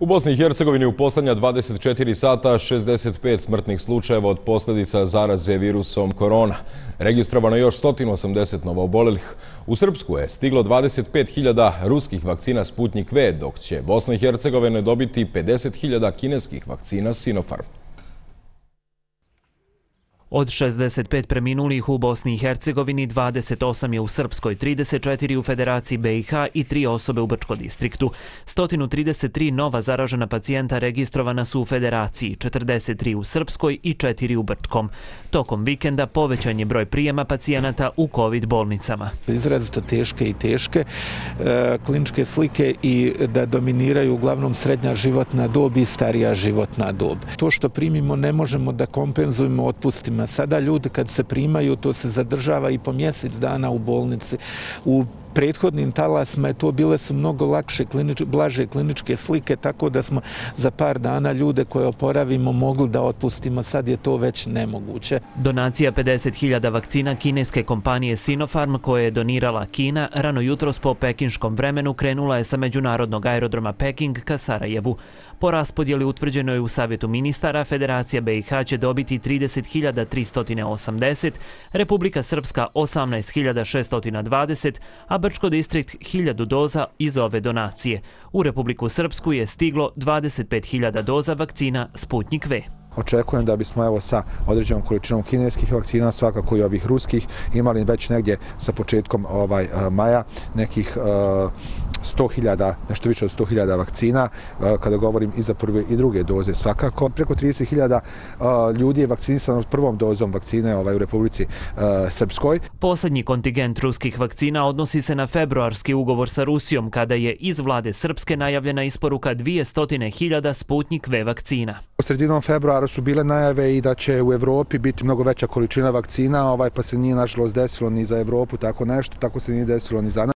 U Bosni i Hercegovini u posljednja 24 sata 65 smrtnih slučajeva od posljedica zaraze virusom korona. Registrovano je još 180 novooboljelih. U Srpsku je stiglo 25.000 ruskih vakcina Sputnik V, dok će Bosna i Hercegovina dobiti 50.000 kineskih vakcina Sinopharm. Od 65 preminulih u Bosni i Hercegovini, 28 je u Srpskoj, 34 u Federaciji BiH i 3 osobe u Brčko distriktu. 133 nova zaražena pacijenta registrovana su u Federaciji, 43 u Srpskoj i 4 u Brčkom. Tokom vikenda povećan je broj prijema pacijenata u COVID bolnicama. Izrazito teške kliničke slike i da dominiraju uglavnom srednja životna dob i starija životna dob. To što primimo ne možemo da kompenzujemo otpustima. Sada ljudi kad se primaju, to se zadržava i po mjesec dana u bolnici. U prethodnim talasima je to bile su mnogo lakše, blaže kliničke slike, tako da smo za par dana ljude koje oporavimo mogli da otpustimo. Sad je to već nemoguće. Donacija 50.000 vakcina kineske kompanije Sinopharm, koje je donirala Kina, rano jutros po pekinškom vremenu krenula je sa međunarodnog aerodroma Peking ka Sarajevu. Po raspodjeli utvrđenoj u Savjetu ministara, Federacija BiH će dobiti 30.380, Republika Srpska 18.620, a Brčko distrikt 1000 doza iz ove donacije. U Republiku Srpsku je stiglo 25.000 doza vakcina Sputnik V. Očekujem da bismo sa određenom količinom kineskih vakcina, svakako i ovih ruskih, imali već negdje sa početkom maja nekih 100.000, nešto više od 100.000 vakcina, kada govorim i za prve i druge doze svakako. Preko 30.000 ljudi je vakcinisano prvom dozom vakcine u Republici Srpskoj. Posljednji kontingent ruskih vakcina odnosi se na februarski ugovor sa Rusijom, kada je iz vlade Srpske najavljena isporuka 200.000 Sputnik V vakcina. Sredinom februara su bile najave i da će u Evropi biti mnogo veća količina vakcina, pa se nije nažalost desilo ni za Evropu tako nešto, tako se nije desilo ni za nas.